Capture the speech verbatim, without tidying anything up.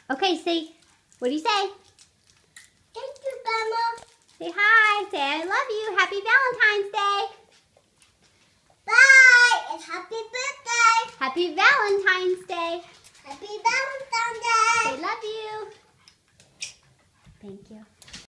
Okay, say, what do you say? Thank you, Grandma. Say hi. Say I love you. Happy Valentine's Day. Bye. It's happy birthday. Happy Valentine's Day. Happy Valentine's Day. Say love you. Thank you.